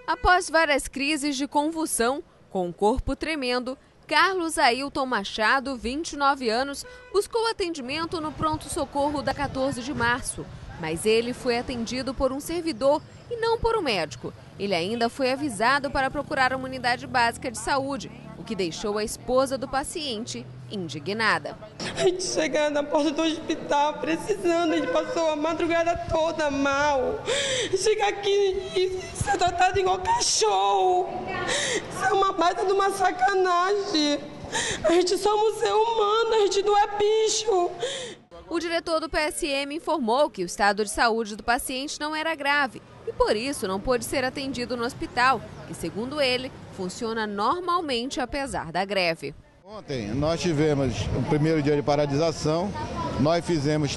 Após várias crises de convulsão, com o corpo tremendo, Carlos Ailton Machado, 29 anos, buscou atendimento no pronto-socorro da 14 de março. Mas ele foi atendido por um servidor e não por um médico. Ele ainda foi avisado para procurar uma unidade básica de saúde, o que deixou a esposa do paciente indignada. A gente chega na porta do hospital precisando, a gente passou a madrugada toda mal. Chega aqui e ser tratado igual cachorro. Isso é uma baita de uma sacanagem. A gente somos ser humano, a gente não é bicho. O diretor do PSM informou que o estado de saúde do paciente não era grave e, por isso, não pôde ser atendido no hospital, que, segundo ele, funciona normalmente apesar da greve. Ontem nós tivemos o primeiro dia de paralisação, nós fizemos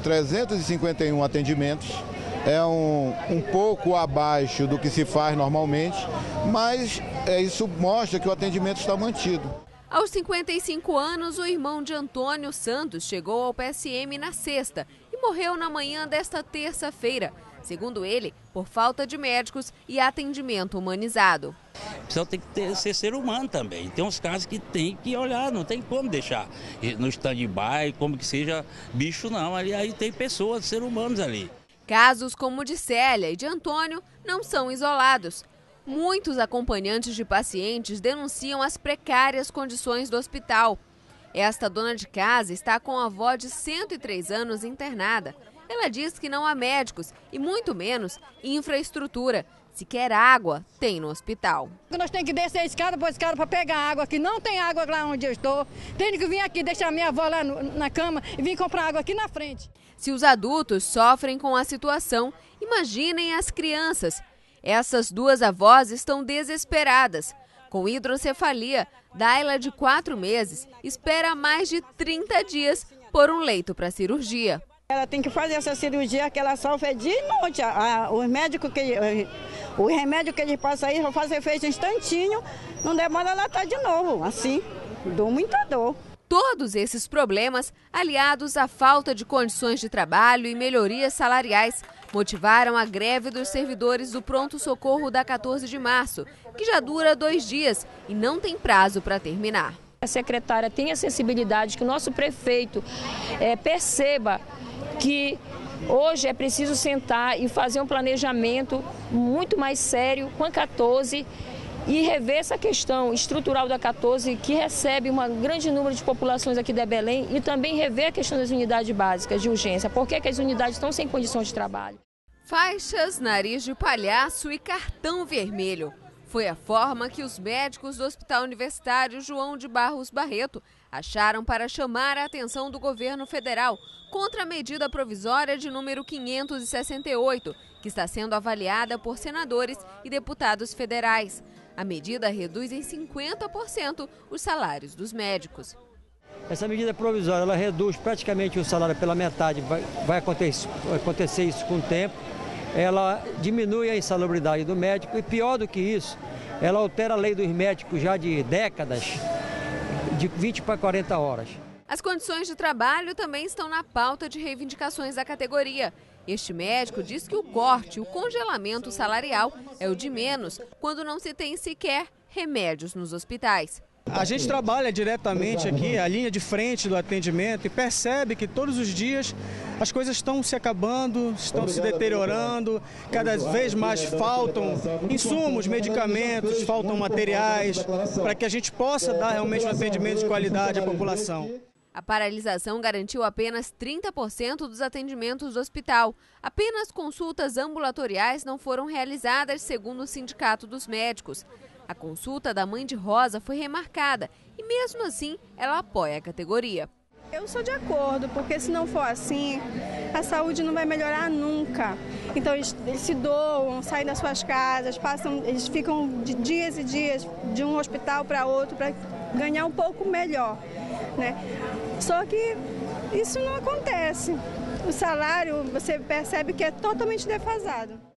351 atendimentos, é um pouco abaixo do que se faz normalmente, mas isso mostra que o atendimento está mantido. Aos 55 anos, o irmão de Antônio Santos chegou ao PSM na sexta e morreu na manhã desta terça-feira, segundo ele, por falta de médicos e atendimento humanizado. Então tem que ser humano também. Tem uns casos que tem que olhar, não tem como deixar no stand-by, como que seja bicho não. Aí tem pessoas, seres humanos ali. Casos como o de Célia e de Antônio não são isolados. Muitos acompanhantes de pacientes denunciam as precárias condições do hospital. Esta dona de casa está com a avó de 103 anos internada. Ela diz que não há médicos e muito menos infraestrutura. Sequer água tem no hospital. Nós temos que descer a escada para pegar água aqui. Não tem água lá onde eu estou. Tenho que vir aqui, deixar minha avó lá na cama e vir comprar água aqui na frente. Se os adultos sofrem com a situação, imaginem as crianças. Essas duas avós estão desesperadas. Com hidrocefalia, Daila, de 4 meses, espera mais de 30 dias por um leito para cirurgia. Ela tem que fazer essa cirurgia que ela sofre de noite. O remédio que eles passam aí, vão fazer efeito instantinho, não demora, ela tá de novo, assim, dou muita dor. Todos esses problemas, aliados à falta de condições de trabalho e melhorias salariais, motivaram a greve dos servidores do pronto-socorro da 14 de março, que já dura 2 dias e não tem prazo para terminar. A secretária tem a sensibilidade que o nosso prefeito perceba que hoje é preciso sentar e fazer um planejamento muito mais sério com a 14 e rever essa questão estrutural da 14, que recebe um grande número de populações aqui de Belém, e também rever a questão das unidades básicas de urgência. Por que as unidades estão sem condições de trabalho? Faixas, nariz de palhaço e cartão vermelho. Foi a forma que os médicos do Hospital Universitário João de Barros Barreto acharam para chamar a atenção do governo federal contra a medida provisória de número 568, que está sendo avaliada por senadores e deputados federais. A medida reduz em 50% os salários dos médicos. Essa medida provisória, ela reduz praticamente o salário pela metade, vai acontecer isso com o tempo. Ela diminui a insalubridade do médico e, pior do que isso, ela altera a lei dos médicos já de décadas, de 20 para 40 horas. As condições de trabalho também estão na pauta de reivindicações da categoria. Este médico diz que o corte, o congelamento salarial é o de menos quando não se tem sequer remédios nos hospitais. A gente trabalha diretamente aqui, a linha de frente do atendimento, e percebe que todos os dias as coisas estão se acabando, estão se deteriorando, cada vez mais faltam insumos, medicamentos, faltam materiais, para que a gente possa dar realmente um atendimento de qualidade à população. A paralisação garantiu apenas 30% dos atendimentos do hospital. Apenas consultas ambulatoriais não foram realizadas, segundo o Sindicato dos Médicos. A consulta da mãe de Rosa foi remarcada e, mesmo assim, ela apoia a categoria. Eu sou de acordo, porque se não for assim, a saúde não vai melhorar nunca. Então eles se doam, saem das suas casas, eles ficam de dias e dias de um hospital para outro para ganhar um pouco melhor, né? Só que isso não acontece. O salário, você percebe que é totalmente defasado.